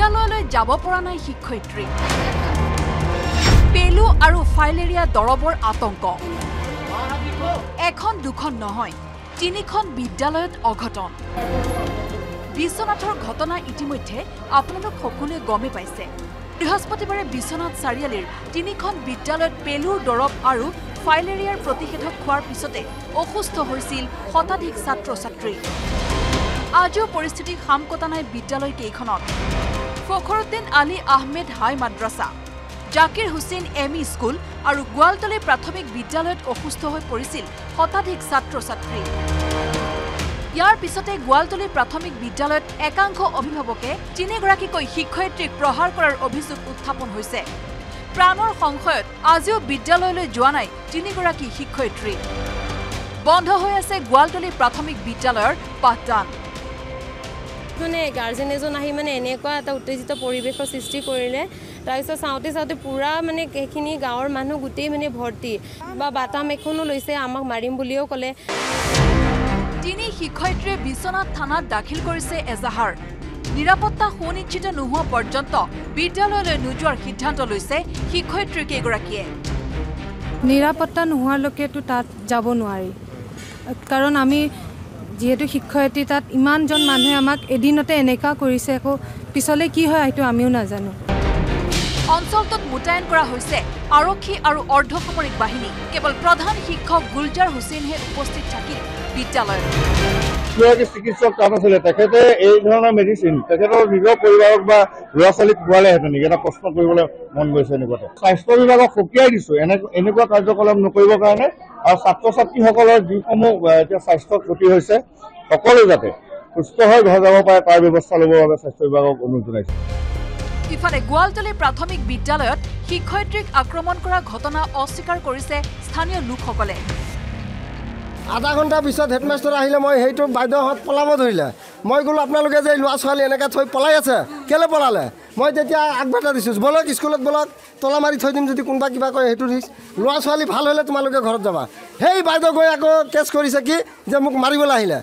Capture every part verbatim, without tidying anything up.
বিদ্যালয়লৈ যাব পৰা নাই শিক্ষয়িত্ৰী পেলু আৰু ফাইলেৰিয়া দৰৱৰ আতংক এখন দুখন নহয় তিনিখন বিদ্যালয়ত অঘটন বিশ্বনাথৰ ঘটনা ইতিমধ্যে আপোনালোক সকলোৱে গমে পাইছে বৃহস্পতিবাৰে বিশ্বনাথ চাৰিআলিৰ তিনিখন বিদ্যালয়ত পেলুৰ দৰৱ আৰু ফাইলেৰিয়াৰ প্ৰতিষেধক খোৱাৰ পিছতে অসুস্থ হৈছিল শতাধিক ছাত্ৰ ছাত্ৰী আজিও পৰিস্থিতি খাম কটা নাই বিদ্যালয় কেইখনত ফখৰুদ্দিন আলী আহমেদ হাই মাদ্ৰাছা জাকিৰ হুছেইন এমই স্কুল আৰু গোৱালতলী প্ৰাথমিক বিদ্যালয়ত অসুস্থ হৈ পৰিছিল শতাধিক ছাত্ৰ ছাত্ৰী ইয়াৰ পিছতে গোৱালতলী প্ৰাথমিক বিদ্যালয়ত একাংশ অভিভাৱকে তিনিগৰাকীকৈ শিক্ষয়িত্ৰীক প্ৰহাৰ কৰাৰ অভিযোগ উত্থাপন হৈছে প্ৰাণৰ সংশয়ত আজিও বিদ্যালয়লৈ যোৱা নাই তিনিগৰাকী শিক্ষয়িত্ৰী বন্ধ হৈ আছে গোৱালতলী প্ৰাথমিক বিদ্যালয়ৰ পাঠদান মানে গাৰ্জেন এজন আহি মানে এনেকুৱা এটা উত্তেজিত পৰিৱেশৰ সৃষ্টি কৰিলে তাৰপিছত চাওঁতে চাওঁতে পুৰা মানে সেইখিনি গাঁৱৰ মানুহ গোটেই মানে ভৰ্তি বা বাটাম এখনো লৈছে আমাক মাৰিম বুলিও ক'লে তিনি শিক্ষয়িত্ৰীয়ে বিশ্বনাথ থানাত দাখিল কৰিছে এজাহাৰ নিৰাপত্তা সুনিশ্চিত নোহোৱা পৰ্যন্ত বিদ্যালয়লৈ নোযোৱাৰ সিদ্ধান্ত লৈছে শিক্ষয়িত্ৰী কেইগৰাকীয়ে নিৰাপত্তা নোহোৱালৈকেতো তাত যাব নোৱাৰি কাৰণ আমি যেহেতু শিক্ষয়িত্ৰী তাত ইমানজন মানুহে আমাক এদিনতে এনেকা কৰিছে আকৌ পিছলৈ কি হয় এইটো আমিও নাজানো অঞ্চলটোত মুতায়ন কৰা হৈছে আৰক্ষী আৰু অৰ্ধসামৰিক বাহিনী কেৱল প্ৰধান শিক্ষক গুলজাৰ হুছেইনহে উপস্থিত থাকিল বিদ্যালয়ত চিকিৎসক তাত আছিলে তেখেতে এই ধৰণৰ মেডিচিন তেখেতৰ নিজৰ পৰিবাৰক বা ল'ৰা ছোৱালীক খোৱালেহেঁতেন নেকি এটা প্ৰশ্ন কৰিবলৈ মন গৈছে এনেকুৱাতে স্বাস্থ্য বিভাগক সকীয়াই দিছো এনেকুৱা কাৰ্যকলাপ নকৰিবৰ কাৰণে আৰু ছাত্ৰ ছাত্ৰীসকলৰ যিসমূহ এতিয়া স্বাস্থ্য ক্ষতি হৈছে সকলো যাতে সুস্থ হৈ ঘৰ যাব পাৰে তাৰ ব্যৱস্থা ল'বৰ বাবে স্বাস্থ্য বিভাগক অনুৰোধ জনাইছে ইফালে গোৱালতলী প্ৰাথমিক বিদ্যালয়ত শিক্ষয়িত্ৰীক আক্ৰমণ কৰা ঘটনা অস্বীকাৰ কৰিছে স্থানীয় লোকসকলে আধা ঘণ্টাৰ পিছত হেডমাষ্টাৰ আহিলে মই সেইটো বাইদেউহঁত পলাব ধৰিলে মই গ'লো আপোনালোকে যে ল'ৰা ছোৱালী এনেকৈ থৈ পলাই আছে কেলৈ পলালে মই তেতিয়া আগবাটা দিছোঁ বলক স্কুলত বলক তলা মাৰি থৈ দিম যদি কোনোবা কিবা কয় সেইটো দিছ ল'ৰা ছোৱালী ভাল হ'লে তোমালোকে ঘৰত যাবা সেই বাইদেউ গৈ আকৌ কেছ কৰিছে কি যে মোক মাৰিবলৈ আহিলে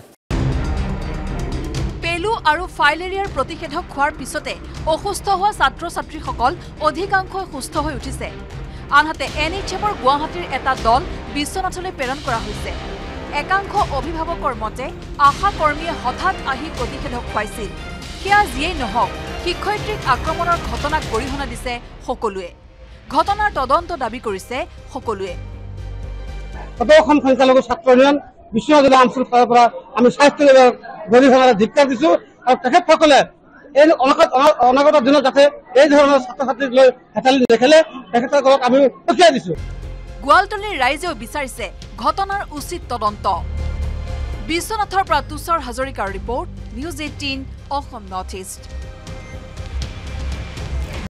পেলু আৰু ফাইলেৰিয়াৰ প্ৰতিষেধক খোৱাৰ পিছতে অসুস্থ হোৱা ছাত্ৰ ছাত্ৰীসকল অধিকাংশই সুস্থ হৈ উঠিছে আনহাতে এন এইচ এমৰ গুৱাহাটীৰ এটা দল বিশ্বনাথলৈ প্ৰেৰণ কৰা হৈছে একাংশ অভিভাৱকৰ মতে আশা কৰ্মীয়ে হঠাৎ আহি প্ৰতিষেধক খুৱাইছিল সেয়া যিয়েই নহওক শিক্ষয়িত্ৰীক আক্ৰমণৰ ঘটনাক গৰিহণা দিছে সকলোৱে ঘটনাৰ তদন্ত দাবী কৰিছে সকলোৱে সদৌখন সংখ্যালঘু ছাত্ৰ ইউনিয়ন বিশ্বনাথ জিলা আঞ্চল ফালৰ পৰা আমি স্বাস্থ্য বিভাগৰ গৰিহণাৰে ধিক্কাৰ দিছো আৰু তেখেতসকলে এই অনাগত দিনত যাতে এই ধৰণৰ ছাত্ৰ ছাত্ৰীক লৈ হেতালি নেখেলে তেখেতসকলক আমি সকীয়াই দিছো গোৱালতলীৰ ৰাইজেও বিচাৰিছে ঘটনাৰ উচিত তদন্ত বিশ্বনাথৰ পৰা তুষাৰ হাজৰিকাৰ report news eighteen Assam north east.